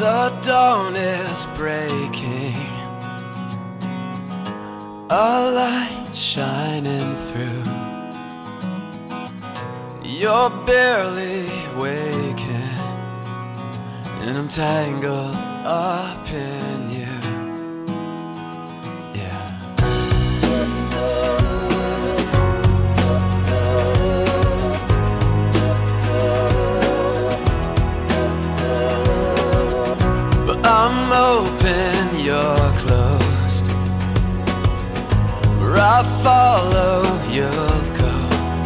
The dawn is breaking, a light shining through. You're barely waking, and I'm tangled up in you. I'm open, you're closed. Where I follow, you'll go.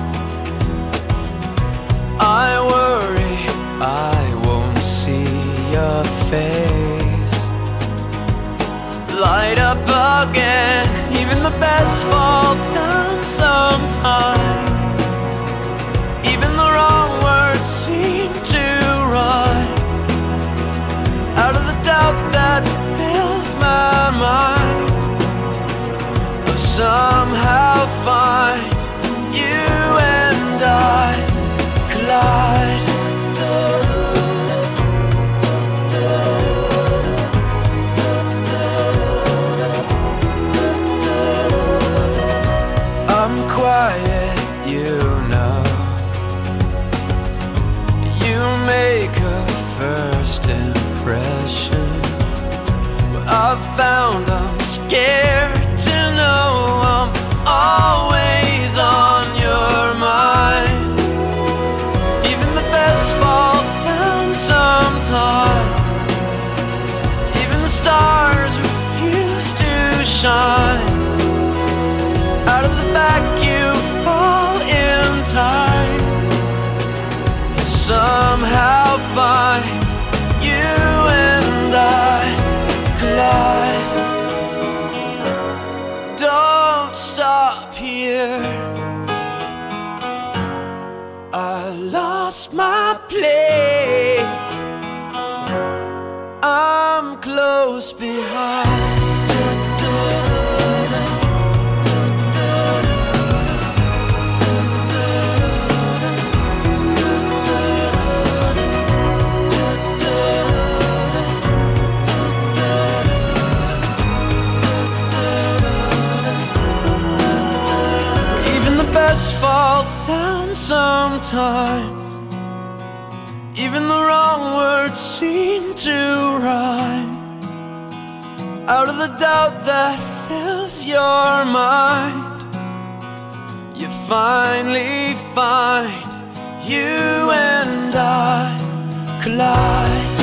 I worry I won't see your face. Light up again, even the best fall down sometime. Even the wrong words seem to rhyme. Out of the doubt that fills my mind, but somehow find you and I collide. I'm quiet, you know. You make a first impression, but I've found I'm scared to know I'm always on your mind. Even the best fall down sometime. Even the stars refuse to shine. Out of the back you fall in time. You somehow find you and I collide. Don't stop here. I lost my place. I'm close behind. Fall down sometimes. Even the wrong words seem to rhyme. Out of the doubt that fills your mind, you finally find you and I collide.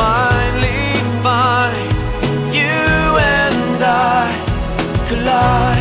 Finally find you and I collide.